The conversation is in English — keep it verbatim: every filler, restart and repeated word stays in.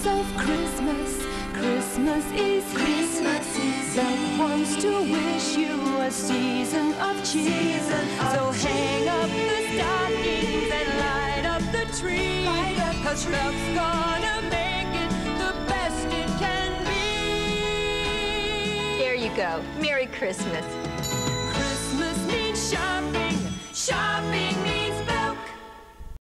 seasons of Christmas, Christmas is Christmas here. is Belk here. wants to wish you a season of cheer. Season of So hang up the stockings and light up the tree. Light up the Cause tree. Belk's gonna make it the best it can be. There you go. Merry Christmas. Christmas means shopping, shopping means